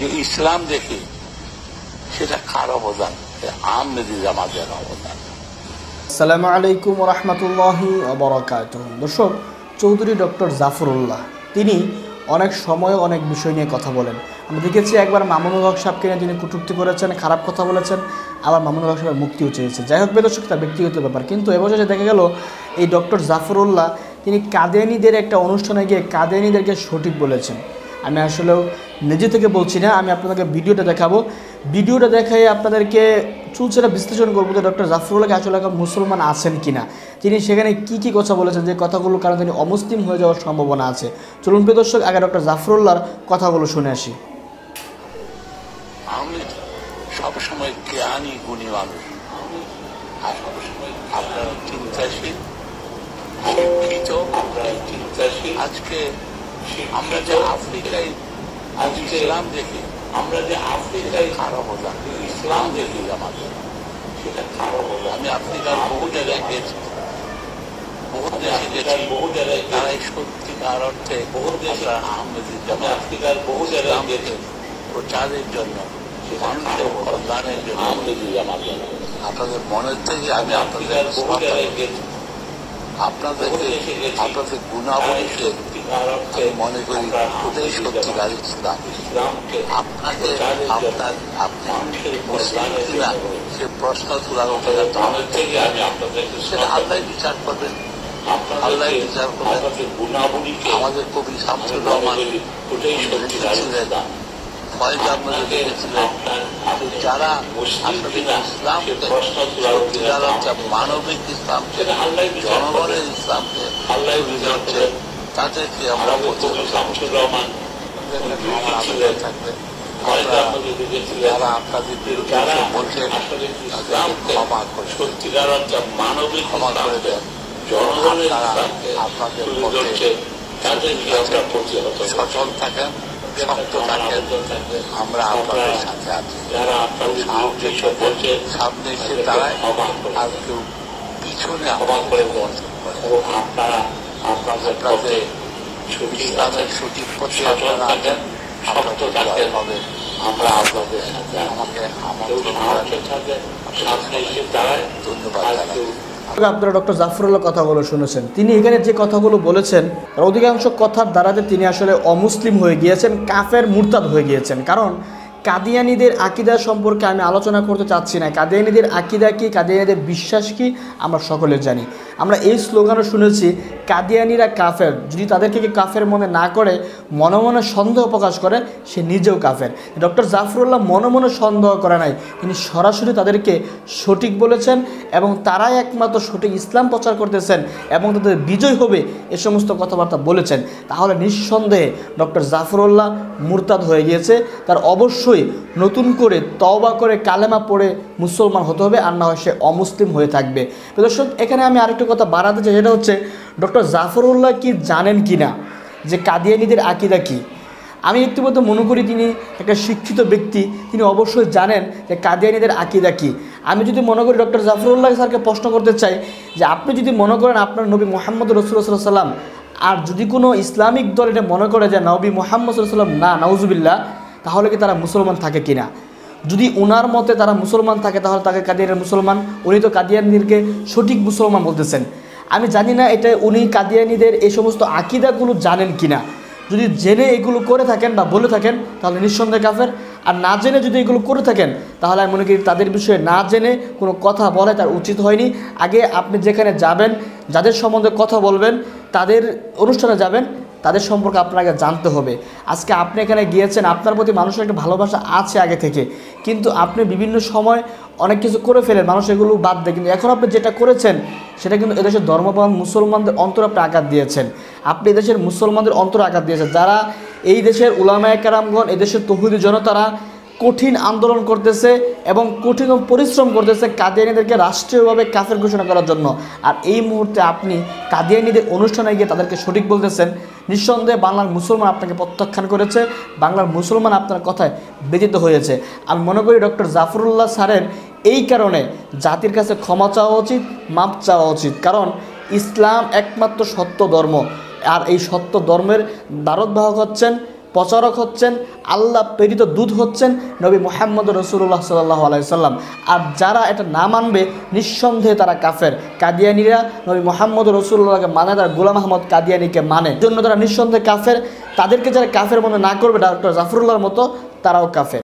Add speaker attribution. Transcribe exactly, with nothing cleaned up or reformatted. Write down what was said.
Speaker 1: যে ইসলাম দেখে সেটা কার অবদান? আহমেদি জামাতের অবদান।
Speaker 2: আসসালামু আলাইকুম ওয়া রাহমাতুল্লাহি ওয়া বারাকাতুহু। দর্শক, চৌধুরী ডক্টর জাফরুল্লাহ তিনি অনেক সময় অনেক বিষয় নিয়ে কথা বলেন। আমরা দেখেছি একবার মামুনুল হক সাহেবকে নিয়ে তিনি কটূক্তি করেছেন, খারাপ কথা বলেছেন, আবার মামুনুল হক সাহেবের মুক্তিও চেয়েছে। যাই হোক, দর্শক তার ব্যক্তিগত ব্যাপার। কিন্তু এবছর দেখা গেল এই ডক্টর জাফরুল্লাহ তিনি কাদিয়ানীদের একটা অনুষ্ঠানে গিয়ে কাদিয়ানীদেরকে সঠিক বলেছেন। আমি আসলেও নিজে থেকে বলছি না, আমি আপনাদেরকে ভিডিওটা দেখাবো। ভিডিওটা দেখাই আপনাদেরকে চুলচেরা বিশ্লেষণ করবো যে ডক্টর জাফরুল্লাহকে আসলে এখন মুসলমান আছেন কিনা, তিনি সেখানে কি কি কথা বলেছেন, যে কথাগুলোর কারণে তিনি অমুসলিম হয়ে যাওয়ার সম্ভাবনা আছে। চলুন প্রিয় দর্শক, আগে ডক্টর জাফরুল্লাহর কথাগুলো শুনে আসি।
Speaker 1: আমি সবসময় জ্ঞানী গুণী মানুষ, আর সবসময় আপনারা চিন্তাশীল, শিক্ষিত, চিন্তাশীল। আজকে আমরা যে আফ্রিকায় ইসলাম দেখি, আমরা যে আফ্রিকায় খারাপ হলাম, ইসলাম দেখি আমাদের সেটা খারাপ হলো। আমি আফ্রিকার বহু জায়গায় গেছি, বহু দেশে গেছি, বহু জায়গায় তারাই সত্যিকার অর্থে বহু দেশে আহমেদি জামাত আফ্রিকার বহু জায়গায় গেছে প্রচারের জন্য, মানুষের কল্যাণের জন্য আহমেদি জামাত। আপনাদের মনের থেকে আমি আপনাদের বহু জায়গায় গেছি, আপনাদেরকে আপনাদের গুণাবলীকে আমি মনে করি ওটাই সত্যিকার ইসলাম। আপনাকে আপনার আপনি মুসলিম কিনা সে প্রশ্ন তোলার অপেক্ষা সেটা আল্লাহ বিচার করবেন, আল্লাহ বিচার করবেন। আমাদের কবি শামসুর রহমান লিখেছিলেন, ফয়জাব নজরুল লিখেছিলেন, যারা আসলে ইসলামকে সত্যিকার অর্থে মানবিক ইসলামকে, জনগণের ইসলামকে হচ্ছে তাদেরকে আমরা শামসুর রহমান থাকবে। যারা আপনাদের যারা বলছেন ক্ষমা করে, সত্যিকার অর্থে মানবিক ক্ষমা করে দেন, জনগণের আপনাদের পক্ষে তাদেরকে আমরা প্রতিহত সচল থাকেন, শক্ত থাকেন, আমরা আপনাদের সাথে আছি। যারা আপনাদের সাহায্যের সাথে সামনে এসে দাঁড়ায়, আর কেউ পিছনে ক্ষমা করে বঞ্চন করে, আপনারা আপনাদের পথে ইসলামের সঠিক পথে আপনারা আছেন, শক্ত থাকতে হবে। আমরা আপনাদের সাথে আমাকে আমন্ত্রণ থাকবে, সামনে এসে দাঁড়ায়। ধন্যবাদ জানাই।
Speaker 2: আপনারা ডক্টর জাফরুল্লাহ কথাগুলো শুনেছেন। তিনি এখানে যে কথাগুলো বলেছেন তার অধিকাংশ কথার দ্বারাতে তিনি আসলে অমুসলিম হয়ে গিয়েছেন, কাফের মুরতাদ হয়ে গিয়েছেন। কারণ কাদিয়ানীদের আকিদা সম্পর্কে আমি আলোচনা করতে চাচ্ছি না। কাদিয়ানীদের আকিদা কি, কাদিয়ানীদের বিশ্বাস কি, আমরা সকলে জানি। আমরা এই স্লোগানও শুনেছি, কাদিয়ানীরা কাফের। যদি তাদেরকে কি কাফের মনে না করে, মনে মনে সন্দেহ প্রকাশ করে, সে নিজেও কাফের। ডক্টর জাফরুল্লাহ মনে মনে সন্দেহ করে নাই, তিনি সরাসরি তাদেরকে সঠিক বলেছেন এবং তারাই একমাত্র সঠিক ইসলাম প্রচার করতেছেন এবং তাদের বিজয় হবে এ সমস্ত কথাবার্তা বলেছেন। তাহলে নিঃসন্দেহে ডক্টর জাফরুল্লাহ মুরতাদ হয়ে গিয়েছে। তার অবশ্যই নতুন করে তওবা করে কালেমা পড়ে মুসলমান হতে হবে, আর না হয় সে অমুসলিম হয়ে থাকবে। দর্শক, এখানে আমি আরেকটু কথা বাড়াতে চাই, সেটা হচ্ছে ডক্টর জাফরুল্লাহ কি জানেন কি না যে কাদিয়ানীদের আকিদা কি। আমি ব্যক্তিগত মনে করি তিনি একটা শিক্ষিত ব্যক্তি, তিনি অবশ্যই জানেন যে কাদিয়ানীদের আকিদা কি। আমি যদি মনে করি ডক্টর জাফরুল্লাহ স্যারকে প্রশ্ন করতে চাই যে আপনি যদি মনে করেন আপনার নবী মোহাম্মদ রাসূলুল্লাহ সাল্লাল্লাহু আলাইহি ওয়াসাল্লাম, আর যদি কোনো ইসলামিক দল এটা মনে করে যে নবী মোহাম্মদ সাল্লাল্লাহু আলাইহি ওয়াসাল্লাম না, নাউজুবিল্লাহ, তাহলে কি তারা মুসলমান থাকে কিনা? যদি ওনার মতে তারা মুসলমান থাকে, তাহলে তাকে কাদিয়ানের মুসলমান, উনি তো কাদিয়ানীদেরকে সঠিক মুসলমান বলতেছেন। আমি জানি না এটা উনি কাদিয়ানীদের এই সমস্ত আকিদাগুলো জানেন কিনা। যদি জেনে এগুলো করে থাকেন বা বলে থাকেন, তাহলে নিঃসন্দেহে কাফের। আর না জেনে যদি এগুলো করে থাকেন, তাহলে আমি মনে করি তাদের বিষয়ে না জেনে কোনো কথা বলে তার উচিত হয়নি। আগে আপনি যেখানে যাবেন, যাদের সম্বন্ধে কথা বলবেন, তাদের অনুষ্ঠানে যাবেন, তাদের সম্পর্কে আপনাকে জানতে হবে। আজকে আপনি এখানে গিয়েছেন, আপনার প্রতি মানুষের একটা ভালোবাসা আছে আগে থেকে, কিন্তু আপনি বিভিন্ন সময় অনেক কিছু করে ফেলেন, মানুষ এগুলো বাদ দেয়। কিন্তু এখন আপনি যেটা করেছেন সেটা কিন্তু এদেশের ধর্মপ্রাণ মুসলমানদের অন্তরে আপনি আঘাত দিয়েছেন। আপনি এদেশের মুসলমানদের অন্তরে আঘাত দিয়েছেন। যারা এই দেশের উলামায়ে কেরামগণ, এদেশের তৌহিদি জনতারা কঠিন আন্দোলন করতেছে এবং কঠিন পরিশ্রম করতেছে কাদিয়ানীদেরকে রাষ্ট্রীয়ভাবে কাফের ঘোষণা করার জন্য, আর এই মুহূর্তে আপনি কাদিয়ানীদের অনুষ্ঠানে গিয়ে তাদেরকে সঠিক বলতেছেন। নিঃসন্দেহে বাংলার মুসলমান আপনাকে প্রত্যাখ্যান করেছে, বাংলার মুসলমান আপনার কথায় ব্যতীত হয়েছে। আমি মনে করি ডক্টর জাফরুল্লাহ স্যারের এই কারণে জাতির কাছে ক্ষমা চাওয়া উচিত, মাপ চাওয়া উচিত। কারণ ইসলাম একমাত্র সত্য ধর্ম, আর এই সত্য ধর্মের দ্বারোদ্বাহক হচ্ছেন প্রচারক হচ্ছেন, আল্লাহ প্রেরিত দূত হচ্ছেন নবী মুহাম্মদ রাসূলুল্লাহ সাল্লাল্লাহু আলাইহি সাল্লাম। আর যারা এটা না মানবে নিঃসন্দেহে তারা কাফের। কাদিয়ানিরা নবী মুহাম্মদ রাসূলুল্লাহকে মানে, তারা গোলাম আহমদ কাদিয়ানিকে মানে, জন্য তারা নিঃসন্দেহে কাফের। তাদেরকে যারা কাফের মনে না করবে ডক্টর জাফরুল্লাহর মতো, তারাও কাফের।